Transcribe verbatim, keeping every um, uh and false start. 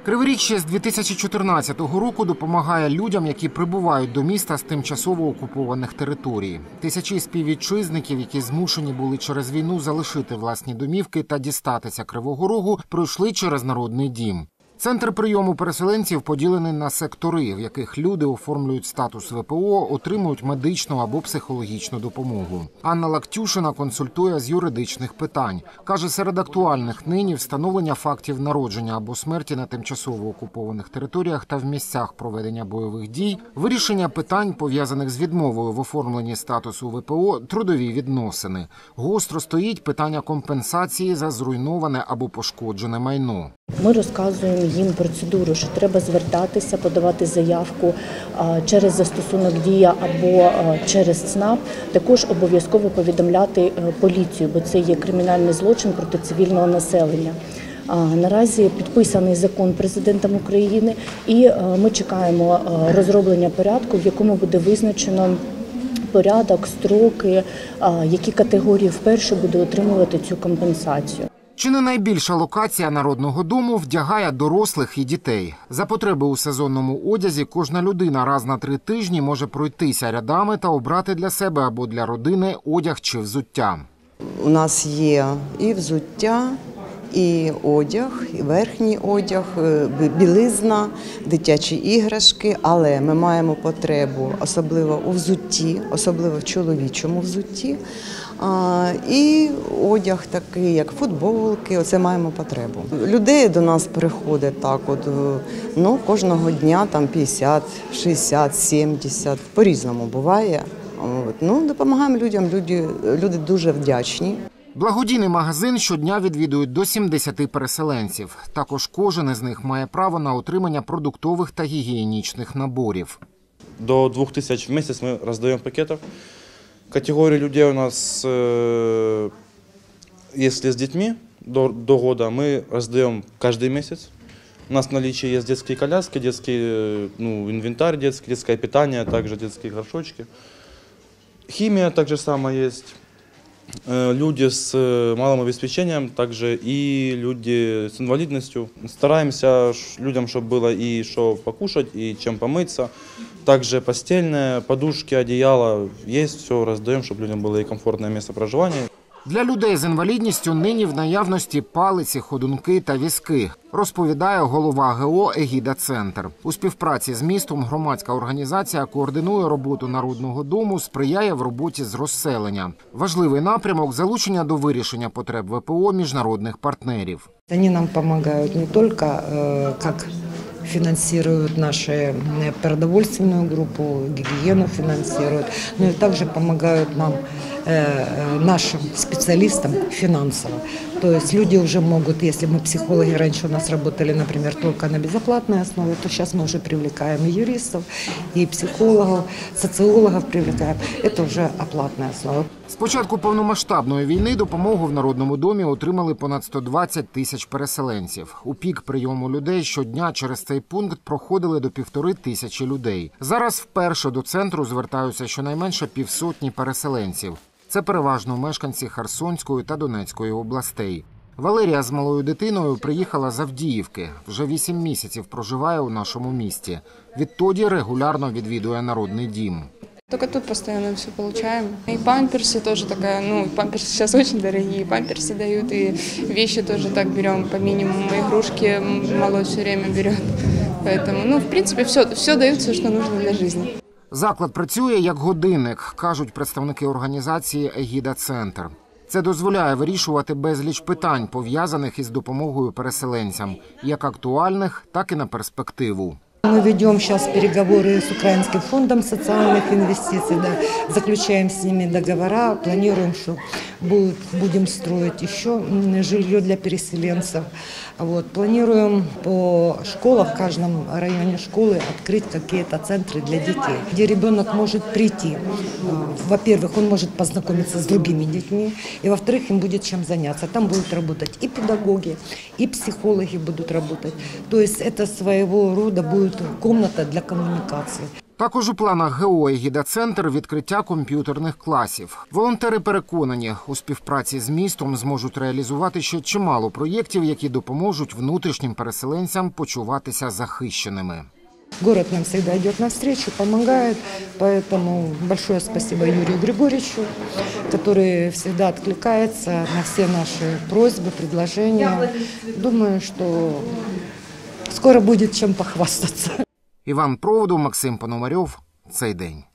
Кривий Ріг ще з дві тисячі чотирнадцятого року допомагає людям, які прибувають до міста з тимчасово окупованих територій. Тисячі співвітчизників, які змушені були через війну залишити власні домівки та дістатися Кривого Рогу, пройшли через Народний дім. Центр прийому переселенців поділений на сектори, в яких люди оформлюють статус ВПО, отримують медичну або психологічну допомогу. Анна Лактюшина консультує з юридичних питань. Каже, серед актуальних нині встановлення фактів народження або смерті на тимчасово окупованих територіях та в місцях проведення бойових дій, вирішення питань, пов'язаних з відмовою в оформленні статусу ВПО, трудові відносини. Гостро стоїть питання компенсації за зруйноване або пошкоджене майно. Ми розказуємо їм процедуру, що треба звертатися, подавати заявку через застосунок «Дія» або через ЦНАП. Також обов'язково повідомляти поліцію, бо це є кримінальний злочин проти цивільного населення. Наразі підписаний закон президентом України і ми чекаємо розроблення порядку, в якому буде визначено порядок, строки, які категорії вперше будуть отримувати цю компенсацію. Чи не найбільша локація Народного дому вдягає дорослих і дітей. За потреби у сезонному одязі кожна людина раз на три тижні може пройтися рядами та обрати для себе або для родини одяг чи взуття. У нас є і взуття, і одяг, і верхній одяг, білизна, дитячі іграшки, але ми маємо потребу особливо у взутті, особливо в чоловічому взутті. І одяг такий, як футболки, оце маємо потребу. Людей до нас приходить так, от, ну, кожного дня там п'ятдесят, шістдесят, сімдесят, по-різному буває. От, ну, допомагаємо людям, люди, люди дуже вдячні. Благодійний магазин щодня відвідують до сімдесяти переселенців. Також кожен із них має право на отримання продуктових та гігієнічних наборів. До двох тисяч в місяць ми роздаємо пакетів. Категория людей у нас, если с детьми до, до года, мы раздаем каждый месяц. У нас в наличии есть детские коляски, детский ну, инвентарь детский, детское питание, также детские горшочки. Химия также самое есть. Люди с малым обеспечением, также и люди с инвалидностью. Стараемся людям, чтобы было и что покушать, и чем помыться. Также постельное, подушки, одеяло есть, все раздаем, чтобы людям было и комфортное место проживания. Для людей з інвалідністю нині в наявності палиці, ходунки та візки, розповідає голова ГО «Егіда-центр». У співпраці з містом громадська організація координує роботу Народного дому, сприяє в роботі з розселення. Важливий напрямок – залучення до вирішення потреб ВПО міжнародних партнерів. Вони нам допомагають не тільки, як финансируют нашу продовольственную группу, гигиену финансируют, но и также помогают нам, э, нашим специалистам финансово. То есть люди уже могут, если мы психологи раньше у нас работали, например, только на безоплатной основе, то сейчас мы уже привлекаем и юристов, и психологов, социологов привлекаем. Это уже оплатная основа. З початку повномасштабної війни допомогу в Народному домі отримали понад сто двадцять тисяч переселенців. У пік прийому людей щодня через цей пункт проходили до півтори тисячі людей. Зараз вперше до центру звертаються щонайменше півсотні переселенців. Це переважно мешканці Херсонської та Донецької областей. Валерія з малою дитиною приїхала з Авдіївки. Вже вісім місяців проживає у нашому місті. Відтоді регулярно відвідує Народний дім. Только тут постоянно все получаем. И памперсы тоже такая, ну, памперсы сейчас очень дорогие, памперсы дают, и вещи тоже так берем по минимуму, игрушки малой все время берет. Поэтому, ну, в принципе, все, все дают, все, что нужно для жизни. Заклад працює як годинник, кажуть представники організації «Егіда-центр». Це дозволяє вирішувати безліч питань, пов'язаних із допомогою переселенцям, як актуальних, так і на перспективу. Мы ведем сейчас переговоры с Украинским фондом социальных инвестиций, да, заключаем с ними договора, планируем, что будет, будем строить еще жилье для переселенцев. Вот, планируем по школам, в каждом районе школы открыть какие-то центры для детей, где ребенок может прийти. Во-первых, он может познакомиться с другими детьми, и во-вторых, им будет чем заняться. Там будут работать и педагоги, и психологи будут работать. То есть это своего рода будет комната для коммуникации. Також у планах ГО «Егіда-центр» відкриття комп'ютерних класів. Волонтери переконані, у співпраці з містом зможуть реалізувати ще чимало проєктів, які допоможуть внутрішнім переселенцям почуватися захищеними. Город нам всегда идет навстречу, помогает, поэтому большое спасибо Юрию Григорьевичу, который всегда откликается на все наши просьбы, предложения. Думаю, что скоро будет чем похвастаться. Іван Проводов, Максим Пономарьов. Цей день.